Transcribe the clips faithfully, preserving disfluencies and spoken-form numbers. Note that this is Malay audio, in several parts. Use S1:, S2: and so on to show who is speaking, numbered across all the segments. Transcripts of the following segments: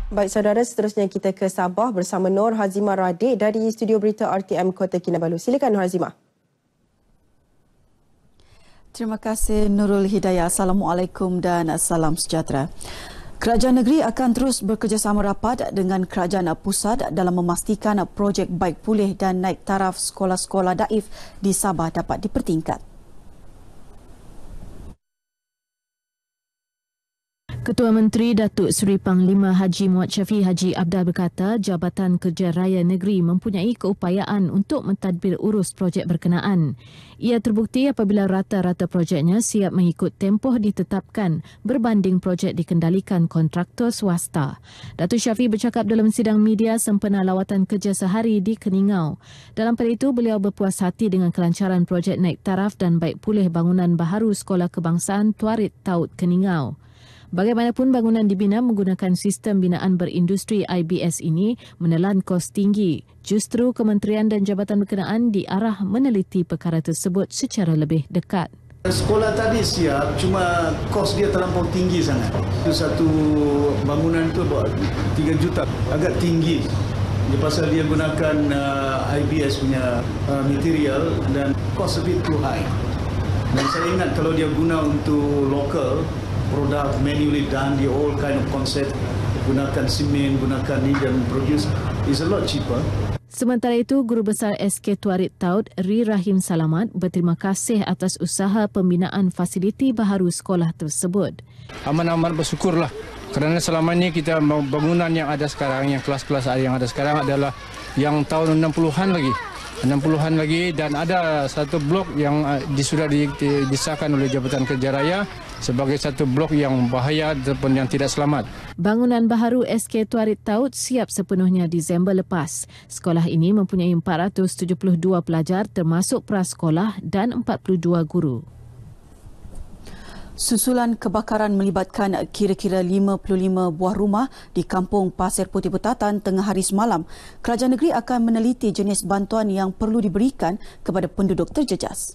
S1: Baik saudara, seterusnya kita ke Sabah bersama Nur Hazimah Radik dari Studio Berita R T M Kota Kinabalu. Silakan Nur Hazimah.
S2: Terima kasih Nurul Hidayah. Assalamualaikum dan salam sejahtera. Kerajaan negeri akan terus bekerjasama rapat dengan kerajaan pusat dalam memastikan projek baik pulih dan naik taraf sekolah-sekolah daif di Sabah dapat dipertingkat.
S3: Ketua Menteri Datuk Seri Panglima Haji Muhammad Syafiee Haji Abdal berkata Jabatan Kerja Raya Negeri mempunyai keupayaan untuk mentadbir urus projek berkenaan. Ia terbukti apabila rata-rata projeknya siap mengikut tempoh ditetapkan berbanding projek dikendalikan kontraktor swasta. Datuk Syafiee bercakap dalam sidang media sempena lawatan kerja sehari di Keningau. Dalam pada itu, beliau berpuas hati dengan kelancaran projek naik taraf dan baik pulih bangunan baharu Sekolah Kebangsaan Tuarit Taut Keningau. Bagaimanapun bangunan dibina menggunakan sistem binaan berindustri I B S ini menelan kos tinggi. Justru kementerian dan jabatan berkenaan diarah meneliti perkara tersebut secara lebih dekat.
S4: Sekolah tadi siap, cuma kos dia terlampau tinggi sangat. Itu satu bangunan itu tiga juta, agak tinggi. Dia pasal dia gunakan uh, I B S punya uh, material dan kos a bit too high. Dan saya ingat kalau dia guna untuk lokal, produk manually done, the all kind of concept, gunakan semen, gunakan ni dan produce is a lot cheaper.
S3: Sementara itu, Guru Besar S K Tuarit Taut, Ri Rahim Salamat berterima kasih atas usaha pembinaan fasiliti baharu sekolah tersebut.
S5: Amat-amat bersyukurlah kerana selama ini kita bangunan yang ada sekarang, yang kelas-kelas yang ada sekarang adalah yang tahun enam puluhan lagi. enam puluhan lagi dan ada satu blok yang sudah disahkan oleh Jabatan Kerja Raya sebagai satu blok yang bahaya ataupun yang tidak selamat.
S3: Bangunan baharu S K Tuarit Taut siap sepenuhnya Disember lepas. Sekolah ini mempunyai empat ratus tujuh puluh dua pelajar termasuk prasekolah dan empat puluh dua guru.
S2: Susulan kebakaran melibatkan kira-kira lima puluh lima buah rumah di Kampung Pasir Putih Betatan tengah hari semalam. Kerajaan negeri akan meneliti jenis bantuan yang perlu diberikan kepada penduduk terjejas.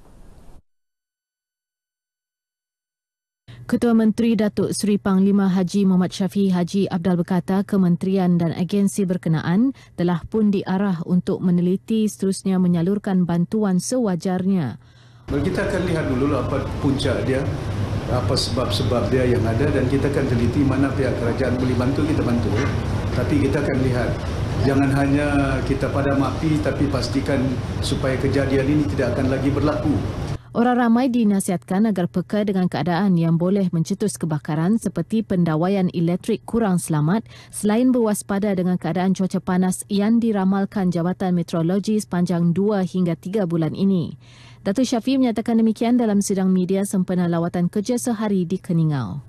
S3: Ketua Menteri Datuk Seri Panglima Haji Muhammad Syafiee Haji Abdal berkata kementerian dan agensi berkenaan telah pun diarah untuk meneliti seterusnya menyalurkan bantuan sewajarnya.
S4: Kita akan lihat dulu apa puncak dia, apa sebab-sebab dia yang ada dan kita akan teliti mana pihak kerajaan boleh bantu, kita bantu. Tapi kita akan lihat, jangan hanya kita padam api tapi pastikan supaya kejadian ini tidak akan lagi berlaku.
S3: Orang ramai dinasihatkan agar peka dengan keadaan yang boleh mencetus kebakaran seperti pendawaian elektrik kurang selamat selain berwaspada dengan keadaan cuaca panas yang diramalkan Jabatan Meteorologi sepanjang dua hingga tiga bulan ini. Datuk Syafiee menyatakan demikian dalam sidang media sempena lawatan kerja sehari di Keningau.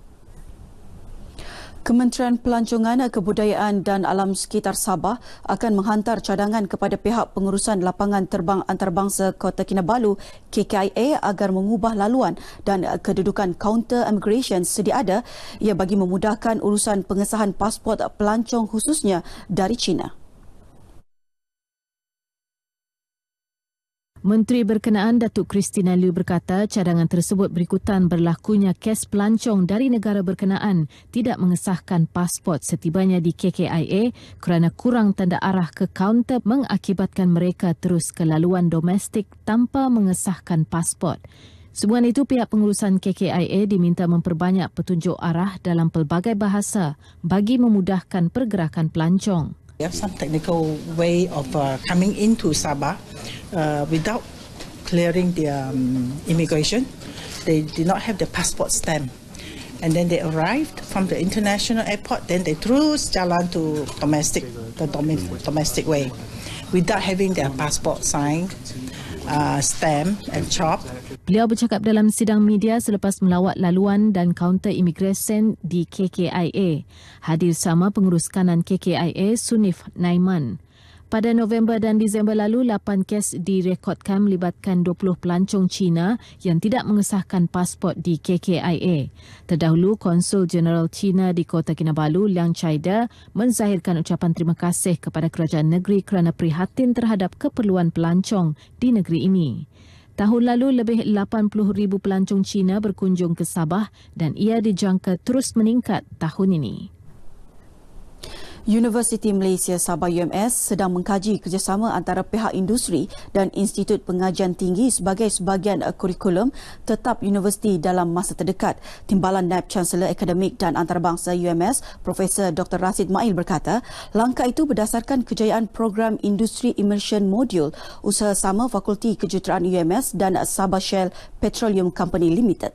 S2: Kementerian Pelancongan, Kebudayaan dan Alam Sekitar Sabah akan menghantar cadangan kepada pihak pengurusan lapangan terbang antarabangsa Kota Kinabalu K K I A agar mengubah laluan dan kedudukan kaunter immigration sedia ada ia bagi memudahkan urusan pengesahan pasport pelancong khususnya dari China.
S3: Menteri berkenaan Datuk Christina Liu berkata cadangan tersebut berikutan berlakunya kes pelancong dari negara berkenaan tidak mengesahkan pasport setibanya di K K I A kerana kurang tanda arah ke kaunter mengakibatkan mereka terus ke laluan domestik tanpa mengesahkan pasport. Sehubungan itu, pihak pengurusan K K I A diminta memperbanyak petunjuk arah dalam pelbagai bahasa bagi memudahkan pergerakan pelancong.
S6: They have some technical way of uh, coming into Sabah uh, without clearing their um, immigration. They did not have the passport stamp. And then they arrived from the international airport, then they terus jalan to domestic, the domestic way without having their passport signed, uh, stamp and chop.
S3: Beliau bercakap dalam sidang media selepas melawat laluan dan kaunter imigresen di K K I A. Hadir sama pengurus kanan K K I A, Sunif Naiman. Pada November dan Disember lalu, lapan kes direkodkan melibatkan dua puluh pelancong Cina yang tidak mengesahkan pasport di K K I A. Terdahulu, Konsul Jeneral China di Kota Kinabalu, Liang Chaida, menzahirkan ucapan terima kasih kepada kerajaan negeri kerana prihatin terhadap keperluan pelancong di negeri ini. Tahun lalu, lebih lapan puluh ribu pelancong Cina berkunjung ke Sabah dan ia dijangka terus meningkat tahun ini.
S2: Universiti Malaysia Sabah U M S sedang mengkaji kerjasama antara pihak industri dan Institut Pengajian Tinggi sebagai sebahagian kurikulum tetap universiti dalam masa terdekat. Timbalan Naib Chancellor Akademik dan Antarabangsa U M S, Profesor Doktor Rasid Mail berkata, langkah itu berdasarkan kejayaan program Industri Immersion Module usaha sama Fakulti Kejuruteraan U M S dan Sabah Shell Petroleum Company Limited.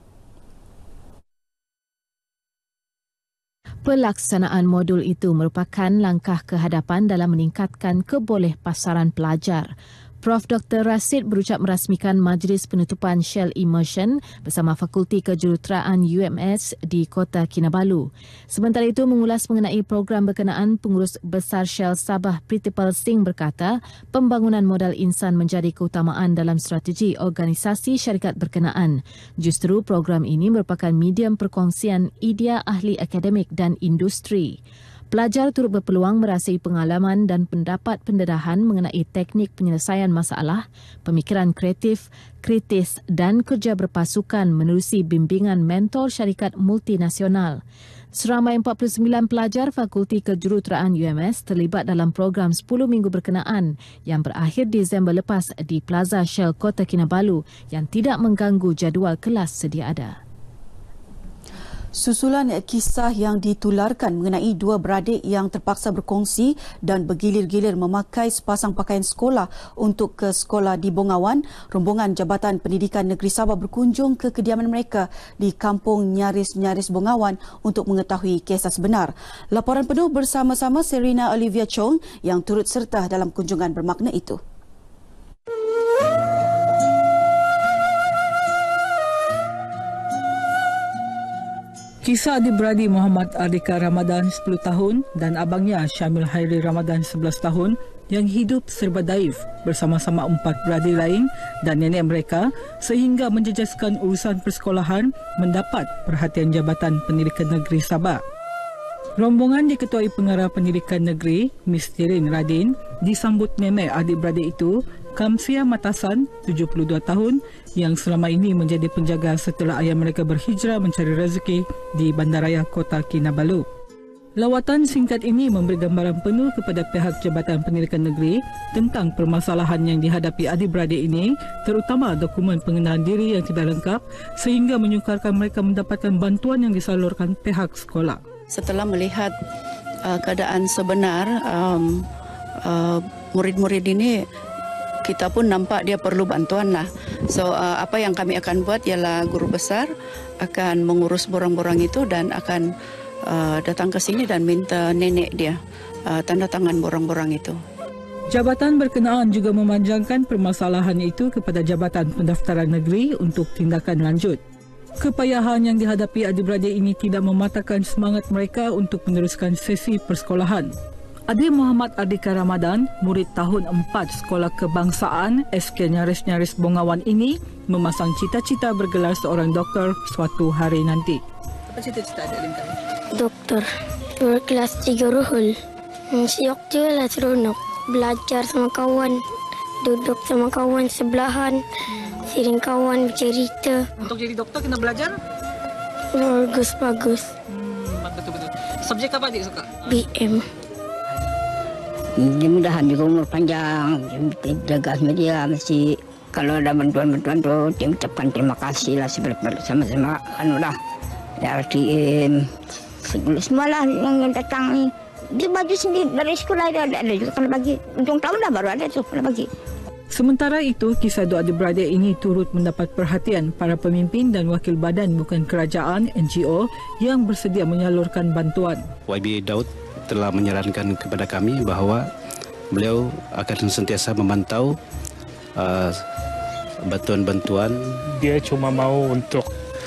S3: Pelaksanaan modul itu merupakan langkah ke hadapan dalam meningkatkan kebolehpasaran pelajar. Profesor Doktor Rasid berucap merasmikan majlis penutupan Shell Immersion bersama Fakulti Kejuruteraan U M S di Kota Kinabalu. Sementara itu, mengulas mengenai program berkenaan, Pengurus Besar Shell Sabah Pritipal Singh berkata, pembangunan modal insan menjadi keutamaan dalam strategi organisasi syarikat berkenaan. Justru program ini merupakan medium perkongsian idea ahli akademik dan industri. Pelajar turut berpeluang merasai pengalaman dan pendapat pendedahan mengenai teknik penyelesaian masalah, pemikiran kreatif, kritis dan kerja berpasukan menerusi bimbingan mentor syarikat multinasional. Seramai empat puluh sembilan pelajar Fakulti Kejuruteraan U M S terlibat dalam program sepuluh minggu berkenaan yang berakhir Disember lepas di Plaza Shell Kota Kinabalu yang tidak mengganggu jadual kelas sedia ada.
S2: Susulan kisah yang ditularkan mengenai dua beradik yang terpaksa berkongsi dan bergilir-gilir memakai sepasang pakaian sekolah untuk ke sekolah di Bongawan, rombongan Jabatan Pendidikan Negeri Sabah berkunjung ke kediaman mereka di Kampung Nyaris-Nyaris Bongawan untuk mengetahui kisah sebenar. Laporan penuh bersama-sama Serina Olivia Chong yang turut serta dalam kunjungan bermakna itu.
S7: Kisah adik-beradik Muhammad Ardika Ramadan sepuluh tahun dan abangnya Syamil Hairi Ramadan sebelas tahun yang hidup serba daif bersama-sama empat beradik lain dan nenek mereka sehingga menjejaskan urusan persekolahan mendapat perhatian Jabatan Pendidikan Negeri Sabah. Rombongan diketuai Pengarah Pendidikan Negeri, Miss Tirin Radin, disambut nenek adik-beradik itu, Kamsia Matasan, tujuh puluh dua tahun, yang selama ini menjadi penjaga setelah ayah mereka berhijrah mencari rezeki di Bandaraya Kota Kinabalu. Lawatan singkat ini memberi gambaran penuh kepada pihak Jabatan Pendidikan Negeri tentang permasalahan yang dihadapi adik-beradik ini, terutama dokumen pengenalan diri yang tidak lengkap sehingga menyukarkan mereka mendapatkan bantuan yang disalurkan pihak sekolah.
S8: Setelah melihat uh, keadaan sebenar, um, uh, murid-murid ini, kita pun nampak dia perlu bantuan lah. So uh, apa yang kami akan buat ialah guru besar akan mengurus borang-borang itu dan akan uh, datang ke sini dan minta nenek dia uh, tanda tangan borang-borang itu.
S7: Jabatan berkenaan juga memanjangkan permasalahan itu kepada Jabatan Pendaftaran Negeri untuk tindakan lanjut. Kepayahan yang dihadapi adik-beradik ini tidak mematahkan semangat mereka untuk meneruskan sesi persekolahan. Adik Muhammad Ardika Ramadan, murid tahun empat Sekolah Kebangsaan S K Nyaris-Nyaris Bongawan ini memasang cita-cita bergelar seorang doktor suatu hari nanti.
S9: Apa cita-cita adik Lim tadi?
S10: Doktor. Kelas tiga Ruhul. Siok je lah seronok. Belajar sama kawan. Duduk sama kawan sebelahan. Sering kawan bercerita.
S9: Untuk jadi doktor kena belajar?
S10: Bagus-bagus.
S9: Hmm, betul-betul. Subjek apa adik suka?
S10: B M.
S11: Mudah-mudahan juga umur panjang, jaga media mesti kalau ada bantuan-bantuan tu dia ucapkan terima kasih lah sama-sama anu lah R T M semualah yang datang ni dia baju sendiri dari sekolah ada ada juga kena bagi untung tahun dah baru ada tu kena bagi.
S7: Sementara itu, kisah dua adik-beradik ini turut mendapat perhatian para pemimpin dan wakil badan bukan kerajaan N G O yang bersedia menyalurkan bantuan.
S12: Y B Daud telah menyarankan kepada kami bahawa beliau akan sentiasa memantau uh, bantuan-bantuan.
S13: Dia cuma mau untuk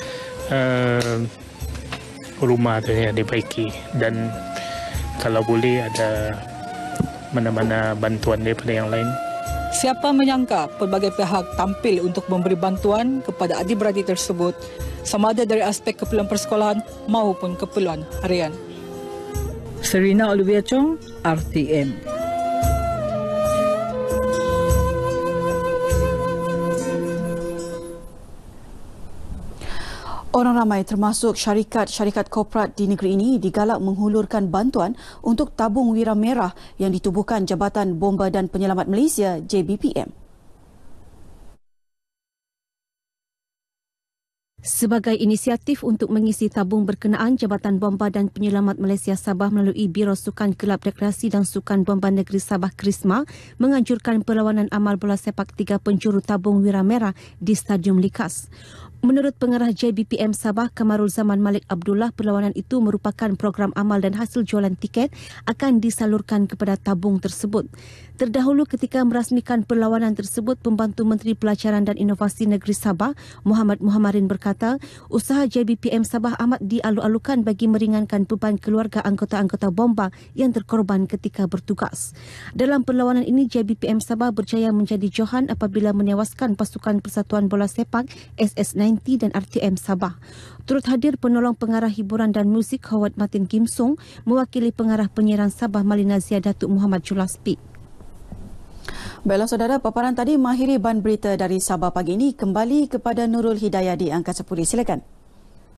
S13: uh, rumah dia dibaiki dan kalau boleh ada mana-mana bantuan daripada yang lain.
S7: Siapa menyangka pelbagai pihak tampil untuk memberi bantuan kepada adik-beradik tersebut sama ada dari aspek keperluan persekolahan maupun keperluan harian. Serina Olivia Chong, R T M.
S2: Orang ramai termasuk syarikat-syarikat korporat di negeri ini digalak menghulurkan bantuan untuk tabung wira merah yang ditubuhkan Jabatan Bomba dan Penyelamat Malaysia J B P M.
S3: Sebagai inisiatif untuk mengisi tabung berkenaan, Jabatan Bomba dan Penyelamat Malaysia Sabah melalui Biro Sukan Kelab Rekreasi dan Sukan Bomba Negeri Sabah KRISMA menganjurkan perlawanan amal bola sepak tiga penjuru tabung wira merah di Stadium Likas. Menurut pengarah J B P M Sabah Kamarul Zaman Malik Abdullah, perlawanan itu merupakan program amal dan hasil jualan tiket akan disalurkan kepada tabung tersebut. Terdahulu ketika merasmikan perlawanan tersebut, Pembantu Menteri Pelacaran dan Inovasi Negeri Sabah Muhammad Muhammadin berkata, usaha J B P M Sabah amat dialu-alukan bagi meringankan beban keluarga anggota-anggota bomba yang terkorban ketika bertugas. Dalam perlawanan ini, J B P M Sabah berjaya menjadi johan apabila menewaskan pasukan Persatuan Bola Sepak S S sembilan puluh dan R T M Sabah. Turut hadir penolong pengarah hiburan dan muzik Howard Martin Kimsong mewakili pengarah penyiaran Sabah Malinazia Datuk Muhammad Julaspi.
S2: Baiklah saudara, paparan tadi mengakhiri ban berita dari Sabah pagi ini. Kembali kepada Nurul Hidayah di Angkasa Puri. Silakan.